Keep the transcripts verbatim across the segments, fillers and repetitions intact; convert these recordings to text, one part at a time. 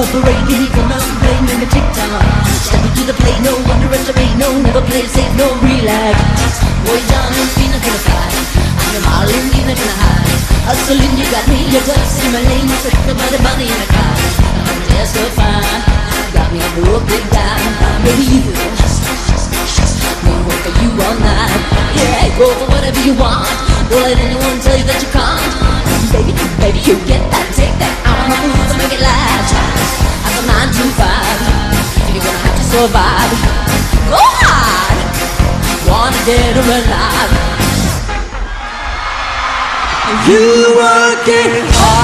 parade, here he come out and play in the TikTok. Step into the play, no underestimate, no, never play it safe, no relax. Boy, John, you're not gonna fight. I'm Marlon, you're not gonna hide. Hustling, you got me, you're just in my lane. You took about the money in the car. I'm just so fine. Got me broke it down. Maybe you will. Won't work for you all night. Yeah, go for whatever you want. Don't let anyone tell you that you can't. Baby, baby, you get that, take that. I wanna move to make it last. I'm a nine to five. You're gonna have to survive. Go hard. Wanna get her alive. You working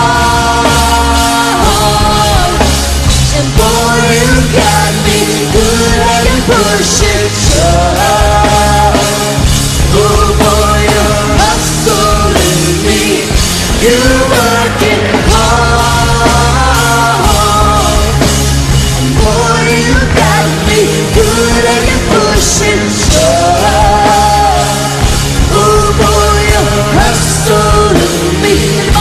hard, and boy, you got me good. I can push it, sure. Oh boy, you're hustling me. You working hard, and boy, you got me good. I can push it, sure. Oh boy, you're hustling me.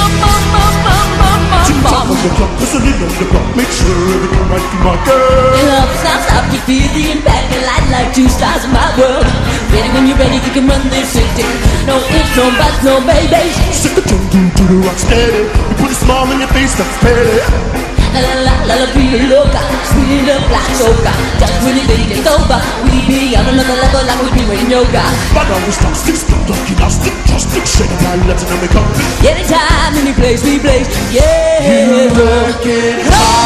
Make sure everything right for my girl. Love, stop, stop, you feel the impact. The light like two stars in my world. Ready when you're ready, you can run this city. No ifs, no buts, no babies. Stick a tongue to the rock steady. You put a smile on your face, that's petty. La la la la la, be loca, speed up like soca. Just really think it's over. We be on another level like we do in yoga. But I will stop, stick, stick, lucky, now stick, just stick, shake it, I let it know me come. Anytime, any place, we blaze. Yeah, you working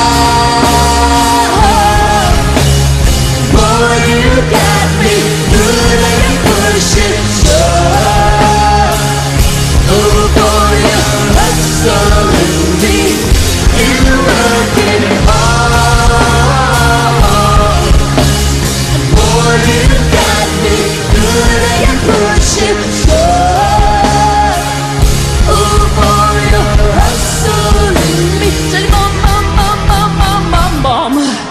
hard. Boy, you got me good and you push it, sure. Oh boy, you're hustling me. You working hard. Boy, you got me good and you push it, sure. Oh boy, you're hustling me. Say bum bum bum bum bum bum bum.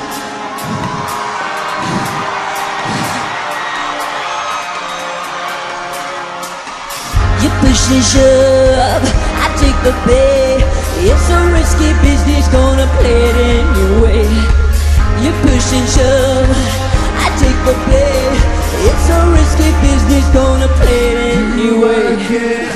You push and shove, I take the bait. It's a risky business, gonna play it anyway. You push and shove, I take the bait. It's a risky business, gonna play it anyway. Working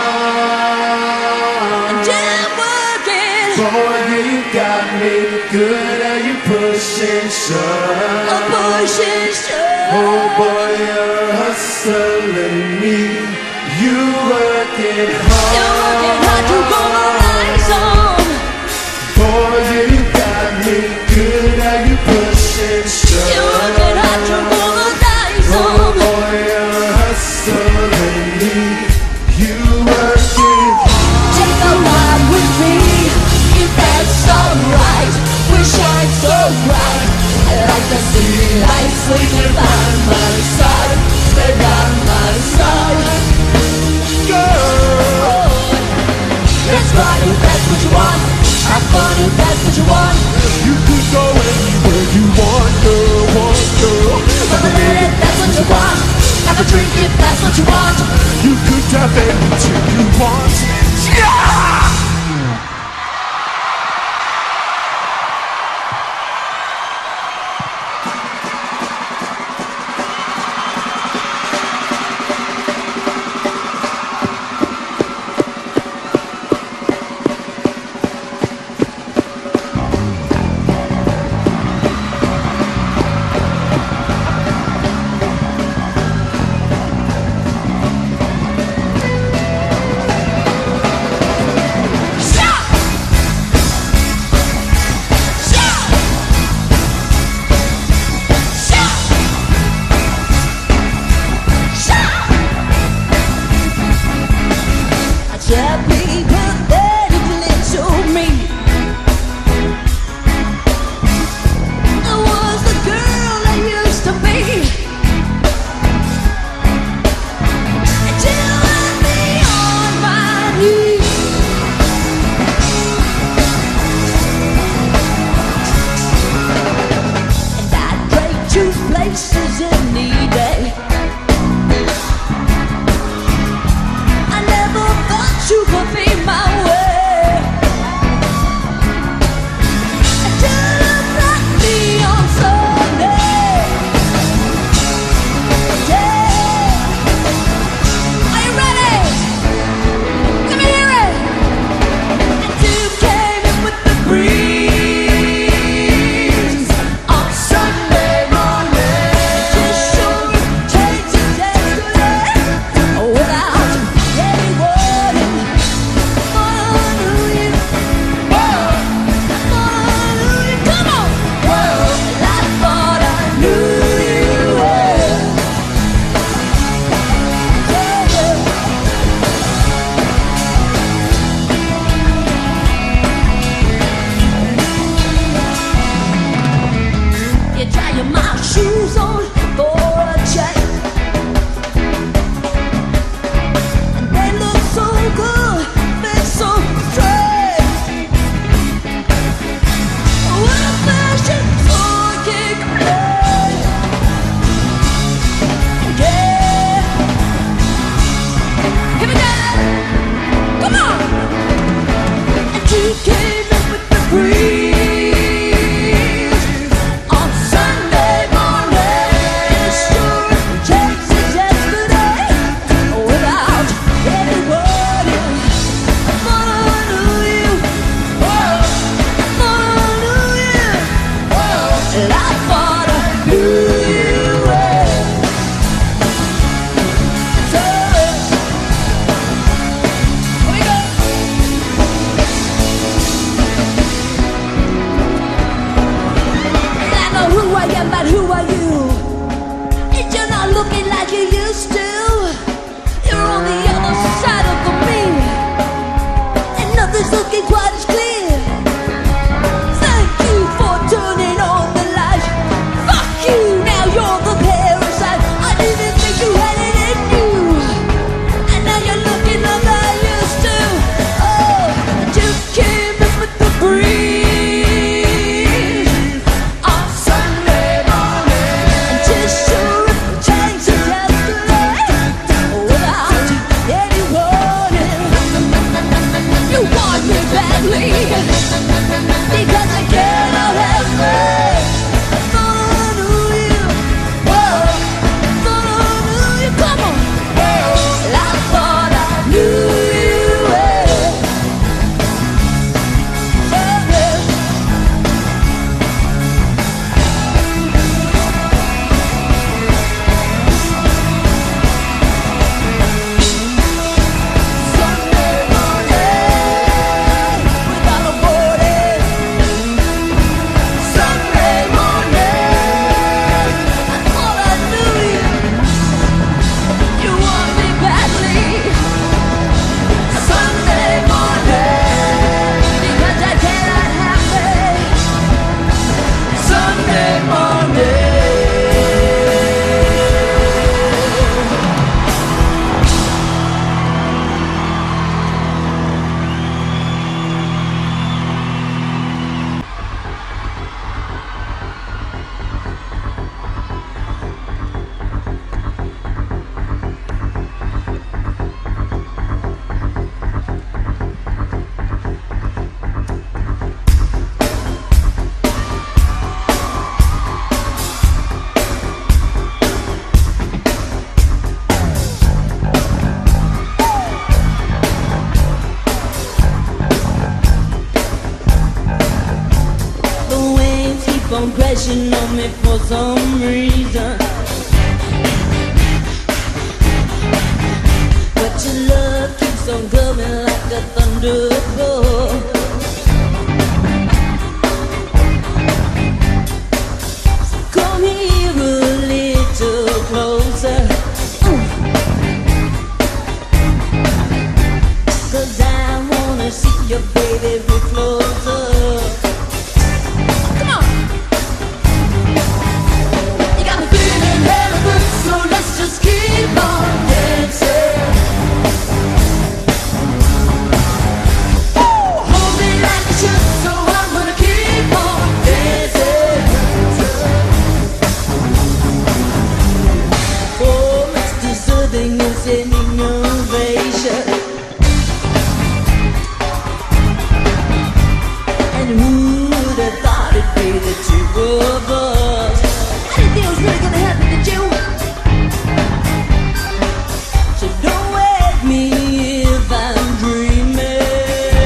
hard. I'm working. Boy, you got me good and you push and shove. I'm pushing shove. Oh boy, you're hustling me. You working hard. You're working hard, you gonna rise on. Boy, you got me good and you push and shove. You're working hard, you gonna rise Oh on. boy, you're hustling me. You working hard. Take a ride with me, if that's alright. We shine so bright. I like to see lights swinging by my side. Stay by my side. Girl, Let's ride if that's what you want. Have fun if that's what you want. you could go anywhere you want, girl, want, girl. Have a minute if that's what you want. Have a drink if that's what you want. You could have anything you want. Yeah! To be my way, until you're trying my shoes on for a change. And they look so good, they're so strange. What a fashion for you play. Yeah. Here we go. Come on. And you came in with the breeze. But who are you? If you're not looking like you used to, you're on the other side of the me, and nothing's looking quite as clear. Thank you for turning on the light. Fuck you, now you're the parasite. I didn't think you had it in you, and now you're looking like I used to. Oh, you came in with the breeze. Because I cannot help it. Thought I knew you. Whoa. Thought I knew you. Come on. Whoa. I thought I knew you. Sunday morning, without a warning. Sunday morning, I thought I knew you. You want me badly. Sunday morning, because I cannot have it. Sunday morning. The waves keep on crashing on me for some reason, but your love keeps on coming like a thunderbolt. Come here a little closer, ooh. 'Cause I wanna see your baby be closer. Come on. You got me feeling hella good, so let's just keep on dancing. Ooh, hold me like you should, so I'm gonna keep on dancing. Oh, it's deserving of standing ovation. And who would have thought it'd be the two of us? I didn't think it was really gonna happen, did you? So don't wake me if I'm dreaming,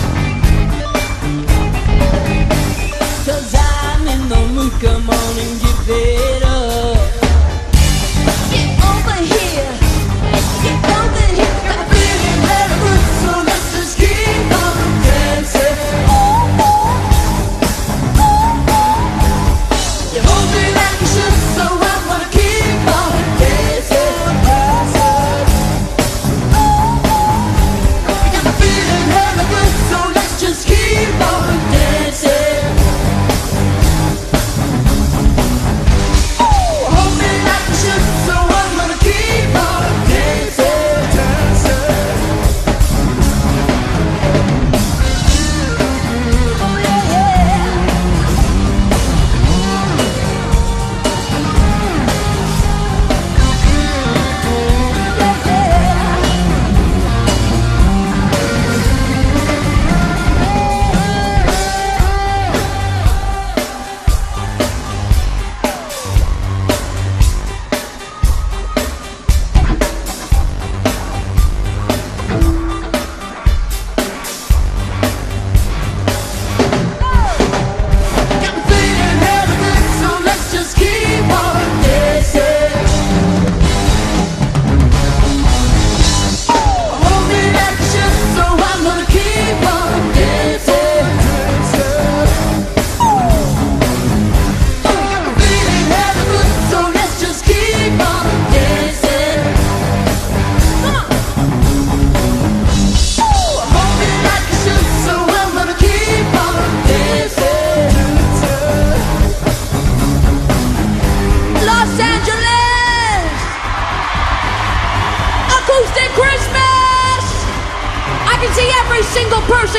'cause I'm in the mood, come on and give it up. Get over here, get over here. Got me feeling hella good, so let's just keep on dancing. You hold me like you should, so I'm gonna keep on dancing. You got me feeling hella good, so let's just keep on dancing.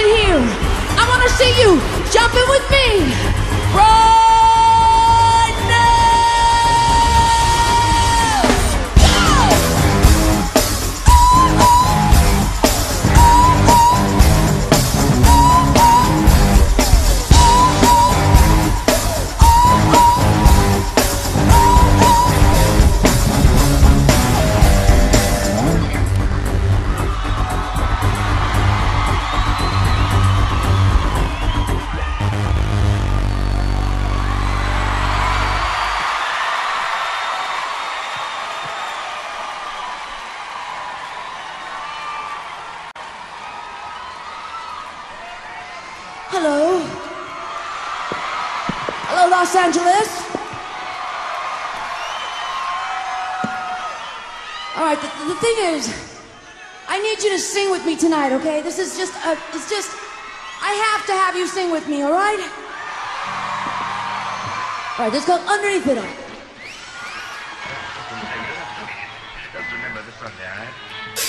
here. I want to see you jumping with me right now. Hello. Hello, Los Angeles. All right, the, the thing is, I need you to sing with me tonight, okay? This is just, a, it's just, I have to have you sing with me, all right? All right, this goes underneath it all. Just remember this one, all right?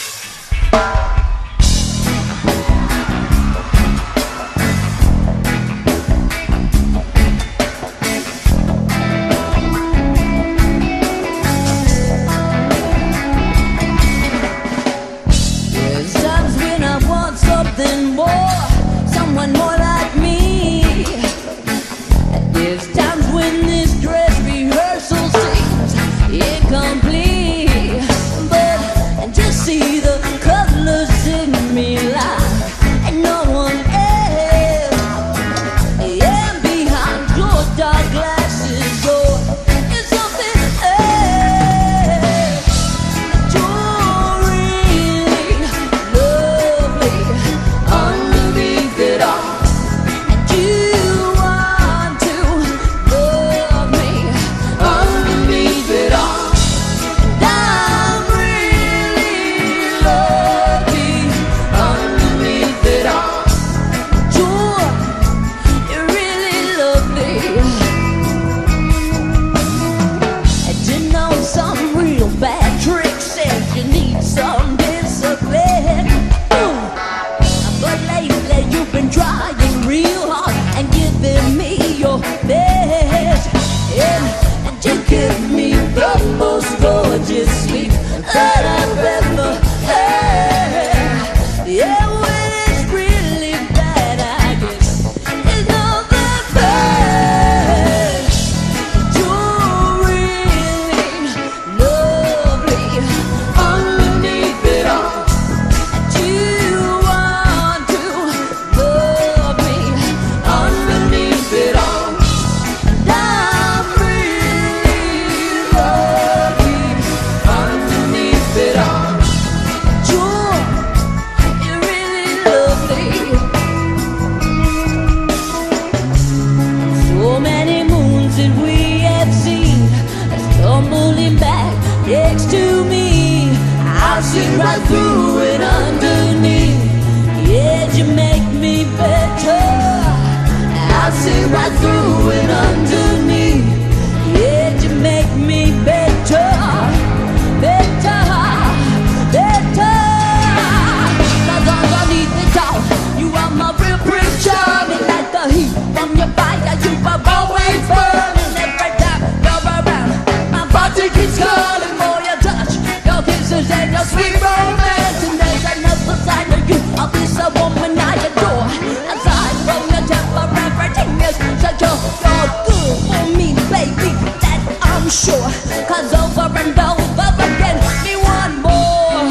Something more, someone more like me. There's times when this dress rehearsal seems incomplete, but and just see the colors in me like and no one else. And behind your dark glasses, you're in something else. You're really lovely underneath it all. And you want to love me underneath it all. And I'm really lucky underneath it all. You're, you're really lovely. And you know some real bad tricks said you need some discipline. Ooh. But lately you've been trying real hard and giving me your best. And, and you give me the most gorgeous sleep that I've ever had. Yeah, when it's really bad, I guess it's not that bad. You're really lovely underneath it all. You want to love me underneath it all. And I'm really lucky underneath it all. You're, you're really lovely. So many moons that we have seen stumbling back next to me. I'll see right through it underneath. Yeah, you make me better. I'll see right through it underneath. Yeah, you make me better, better, better. 'Cause underneath it all, you are my real pretty charming. Like the heat from your fire, you are always burning. Every time you're around, my body keeps calling for your touch, your kisses and your sweet romance. And there's another side of you, of this a woman I adore. Aside from your temper, everything is such a you're good for me, baby, that I'm sure. 'Cause over and over again, me one more.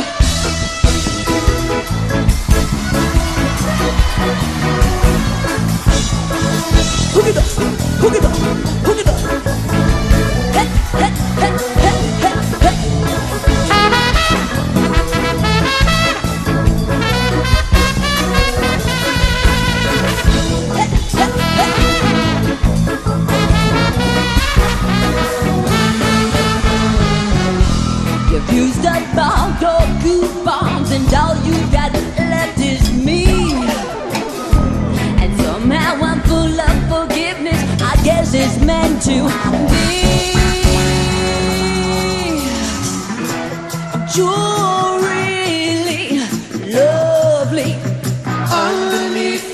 Hook it up, hook it up, hook it up. Hey, hey, hey, hey, hey, hey. Hey, hey, hey. You've used up all your coupons and all you got left is me. And somehow I'm full of forgiveness, I guess it's meant to be. You're really lovely underneath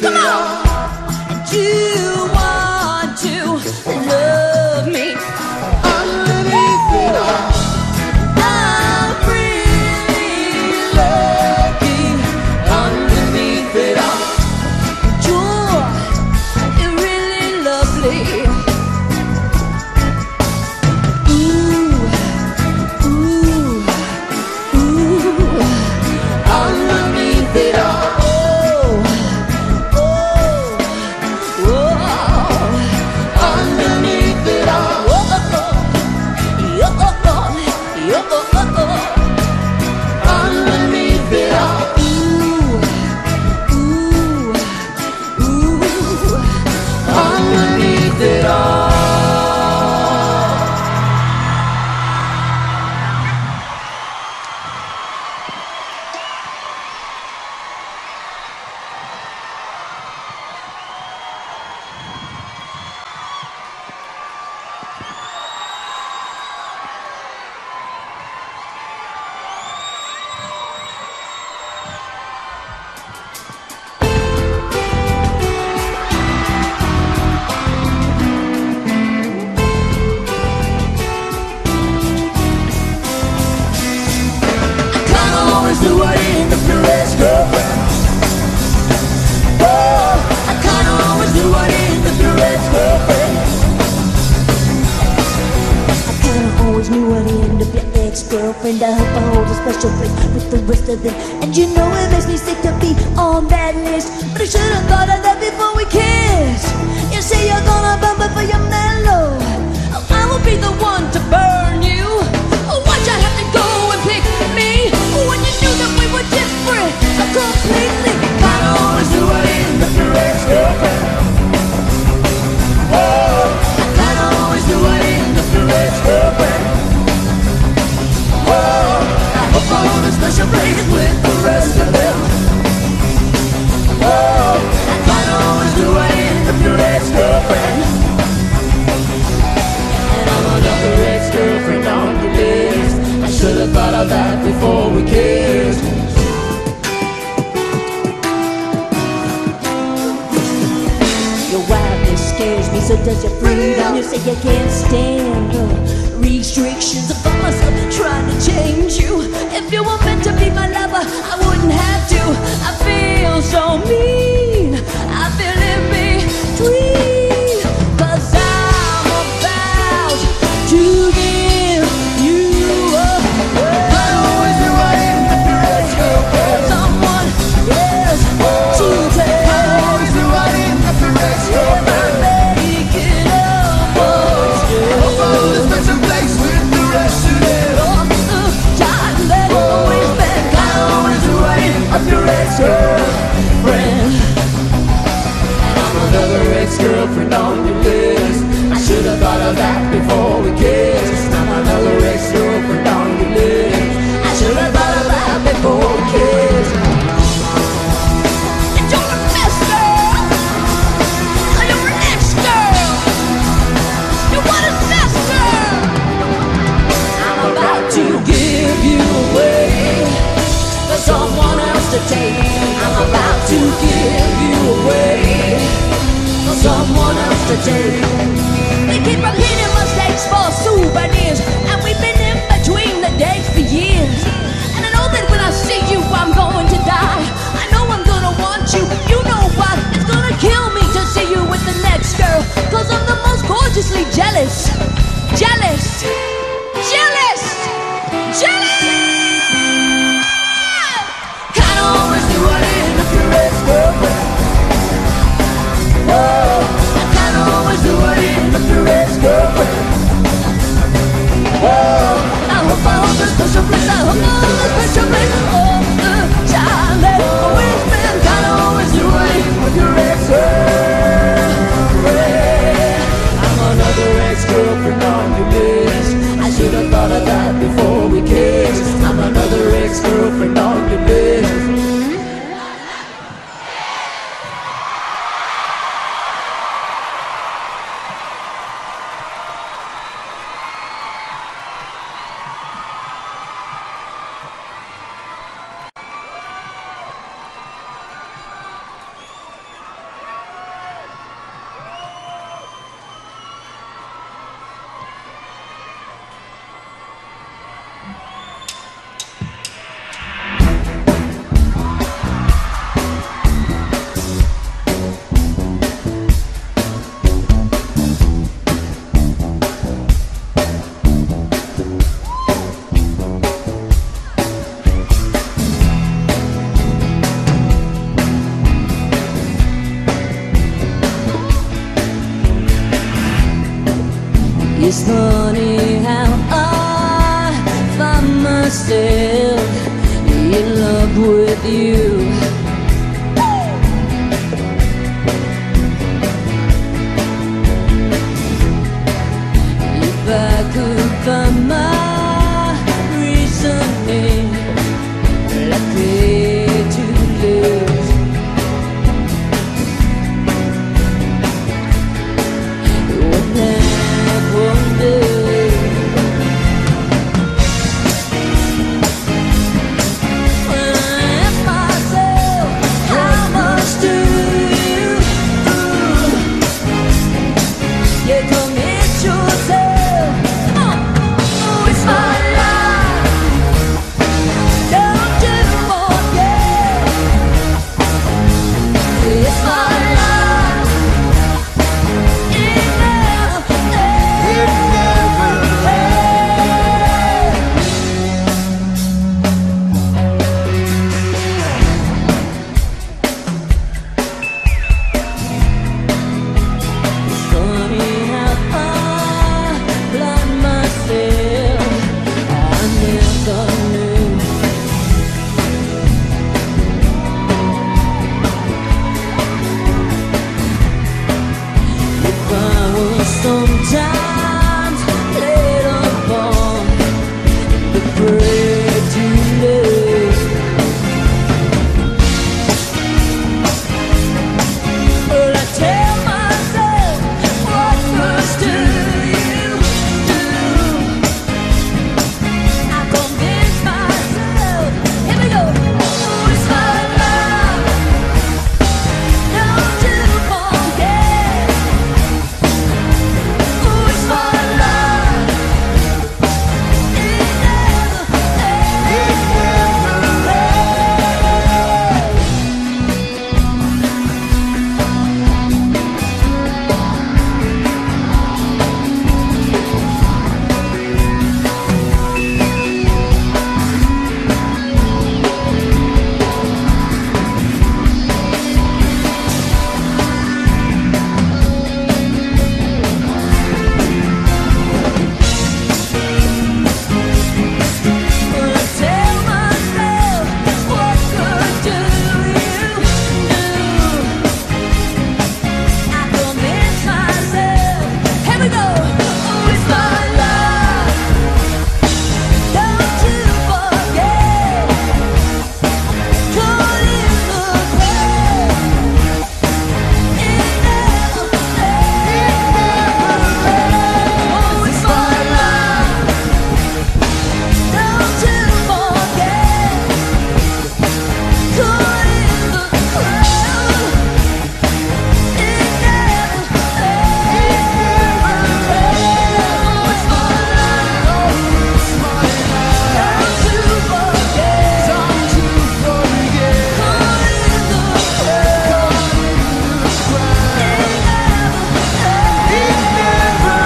always knew I'd end up your ex-girlfriend. I hope I hold a special place with the rest of them. And you know it makes me sick to be on that list, but I should've thought of that before we kissed. You say you're gonna burn before you're mellow. Oh, I will be the one to burn you. Oh, why'd you have to go and pick me when you knew that we were different completely? Kinda always knew I'd end up your ex-girlfriend. Whoa, I kinda always knew I'd end up your ex-girlfriend. Whoa, I hope I hold a special place with the rest of them. Whoa, I kinda always knew I'd end up your ex-girlfriend. And I'm another ex-girlfriend on the list. I should've thought of that before we kissed. Your wildness scares me, so does your freedom. You say you can't stand the restrictions of myself trying to change you. If you were meant to be my lover, I wouldn't have to. I feel so mean, I feel in between, 'cause I'm about to give you up. I always knew I'd end up your ex-girlfriend. Someone else to tell. I always knew I'd end up your ex-girlfriend. Make it up, boys, I hope I hold a special place with the rest of them. all the time that always been. I always knew I'd end up your ex-girlfriend. And I'm another ex-girlfriend on your list. I should've thought of that before we kissed. I'm another ex-girlfriend on your list. I should've thought of that before we kissed. And you're a mess, girl. You're an ex-girl. You want a mess, girl. I'm about to give you away for someone else to take. I'm about to give you away for someone else to take. We keep repeating mistakes for souvenirs, and we've been in between the dates for years. And I know that when I see you, I'm going to die. I know I'm gonna want you, you know why. It's gonna kill me to see you with the next girl, 'cause I'm the most gorgeously jealous. Jealous. Jealous. Jealous. I always knew I'd end up your ex-girlfriend. Whoa, I kinda always knew I'd end up your ex-girlfriend. Whoa, I hope I hold a special place. I hope I hold a special place. All the time that always been. kinda always knew I'd end up your ex-girlfriend. I'm another ex-girlfriend on your list. I should've thought of that before we kissed. I'm another ex-girlfriend on your list. It's funny how I find myself in love with you. If I could find my reasoning, I'd pay to lose. When that one day when I ask myself, how much do you you commit yourself? Oh, oh, times played upon the prejudice. Well, I tell myself, what worse do you do? I convince myself, here we go. Oh, it's my love. Don't you forget. Oh, it's my love. It never ends. Well, I tell myself, what good do you do? I convince myself, here we go. Oh, it's my love. Don't you forget. Caught in the crowd. It never ends. Oh, it's my love. Don't you forget. Caught in the crowd. It never ends. Oh, it's my love. Don't you forget. Caught in the crowd. It never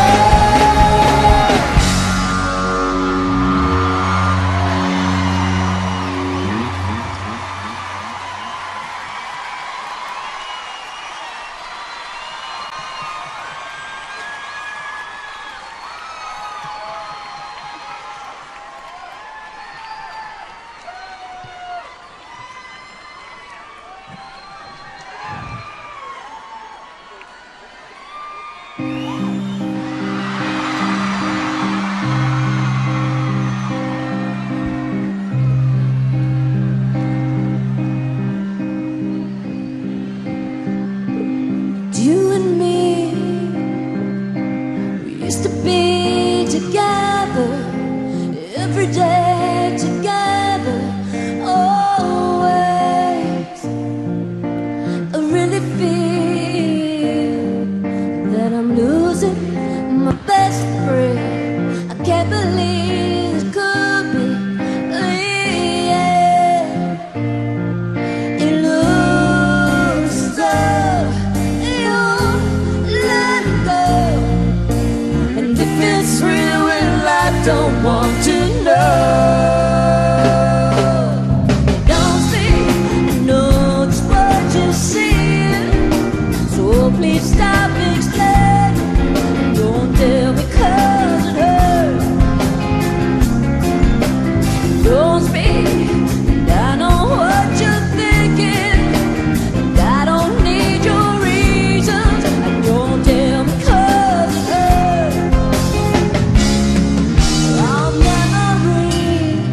You and me, we used to be together every day together, always. I really feel that I'm losing my best friend. I can't believe this could be the end. It looks as though you're letting go, and if it's real, well, I don't want to know. Don't speak, I know just what you're seeing, so please stop explaining. Don't tell me 'cause it hurts. Don't speak, and I know what you're thinking, and I don't need your reasons. And don't tell me 'cause it hurts. Our memories,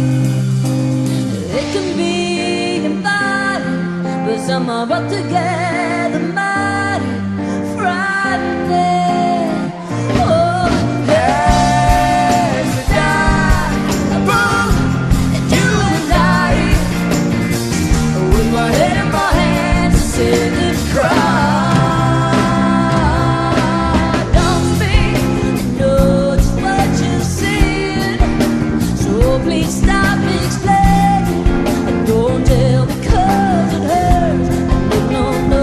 it can be inviting, but some are brought together mighty frightening. Oh, there's a dialogue that you and I, with my head in my hands, to sit and cry. Don't speak, I know just what you're seeing, so please stop explaining, and don't tell me 'cause it hurts. No, no,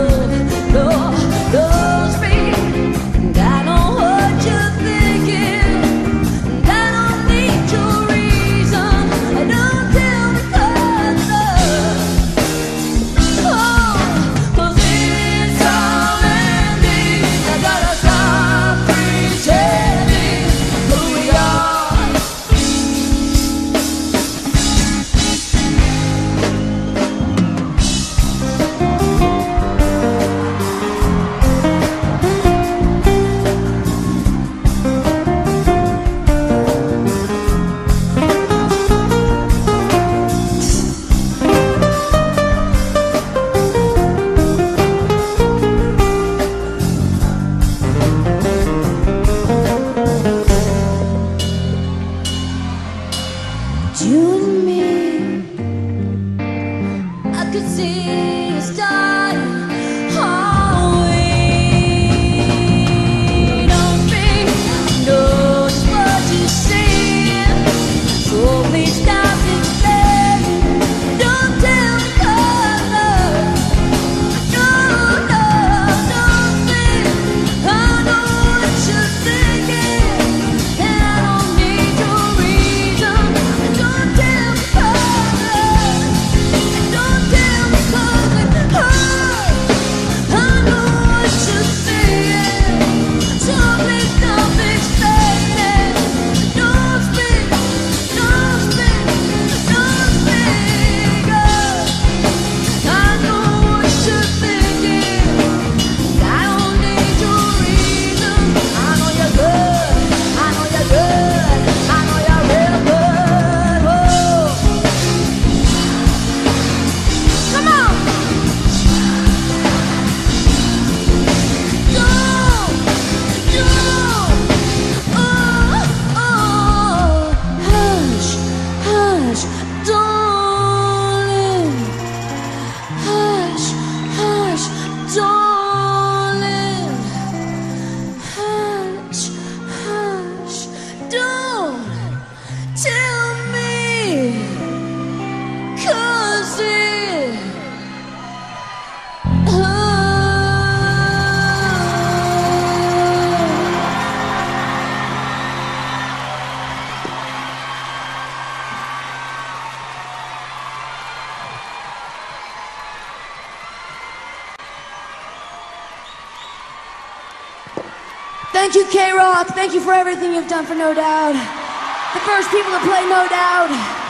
Thank you, K-Rock. Thank you for everything you've done for No Doubt. The first people to play No Doubt.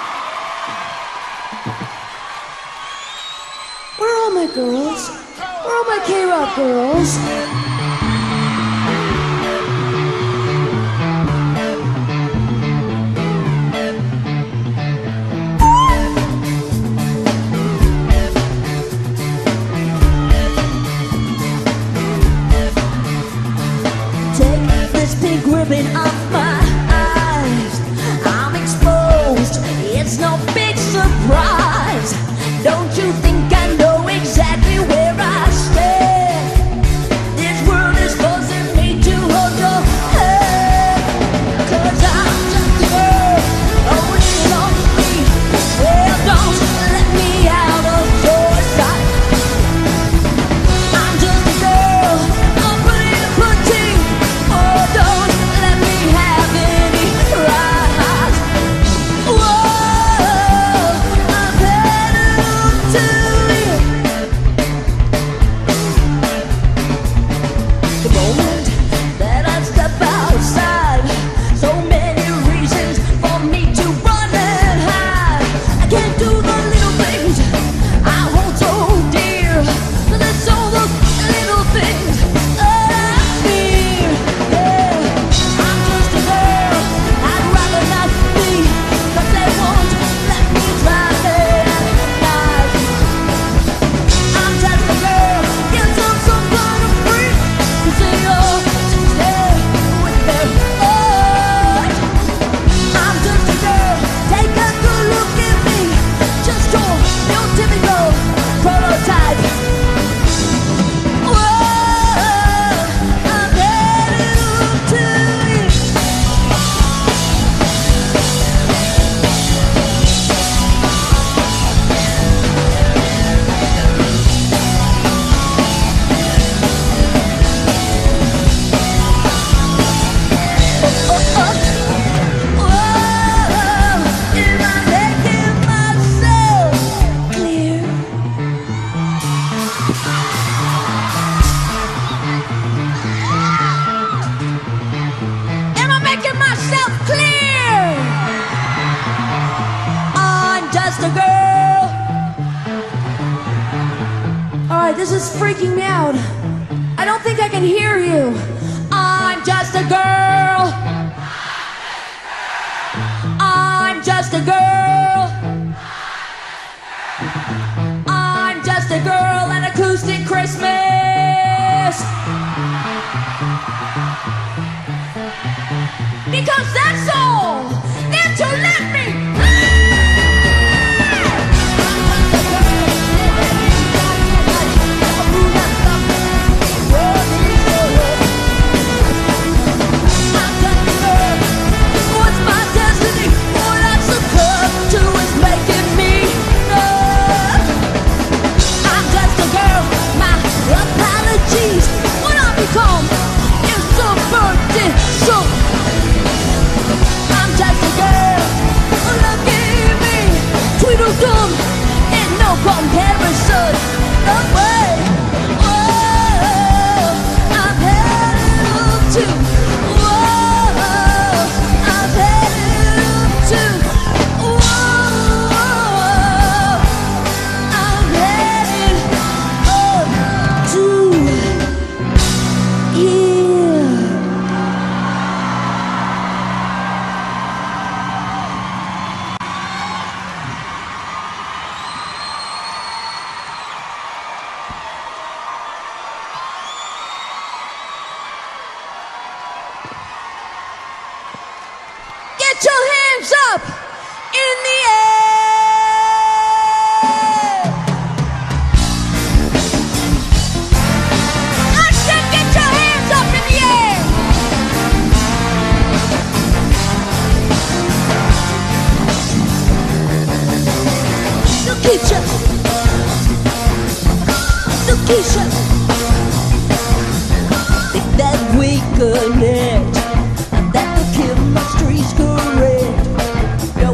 Where are all my girls? Where are all my K-Rock girls? Take this pink ribbon off my eyes. I'm exposed. It's no big surprise. Don't you think I know exactly where I stand? This world is forcing me to hold your hand. 'Cause I'm just a girl, holding on to me. Well, don't let me out of your sight. I'm just a girl, I'm pretty to petite. Oh, don't let me have any rights. Whoa, I've had enough to live. The moment that I step outside, so many reasons for me to run and hide. I can't do the little things I hold so dear. But it's all those little things that I fear. Yeah, I'm just a girl, I'd rather not be. 'Cause they won't let me drive it at night. I'm just a girl, yes, I'm some kind of freak. 'Cause they all just stare with their eyes. I'm just a girl, take a good look at me. Just your, your typical prototype. Whoa, I'm headed to you. Oh, oh. Whoa, am I making myself clear? Am I making myself clear? I'm just a girl. Alright, this is freaking me out. I don't think I can hear you. I'm just a girl. I'm just a girl. I'm just a girl at acoustic Christmas. Because that's all that you let me. What's my destiny? What I succumb to is making me numb. I'm just a girl, my apologies. What I become is subverted. So I'm just a girl, look at me. Tweedledum, and no comparison. No way. Whoa, I'm headed up to. Whoa, I'm headed up to. Whoa, I'm headed up to. Yeah. Get your hands up in the air. I said get your hands up in the air. Lakeisha, Lakeisha, think that we connect, and that the chemistry's correct.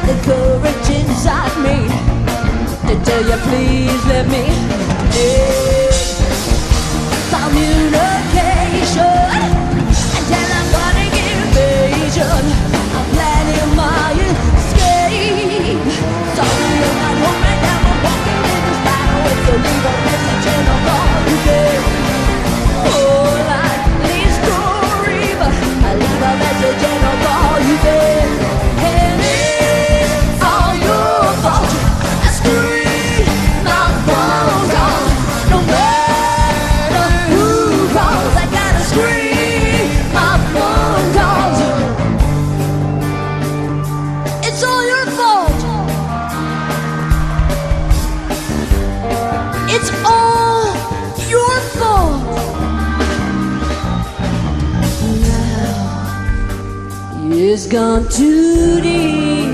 the courage inside me to tell you please let me live. Communication and tell I'm running invasion. I'm planning my escape. Sorry I'm not home right now. I'm walking in this battle with the leave a message and I'll call you back. Oh, like this story, but I leave a message and I'll call you back. And it's all your fault. I scream my phone call. No matter who calls, I gotta scream my phone calls. It's all your fault. It's all your fault. Now it's gone too deep.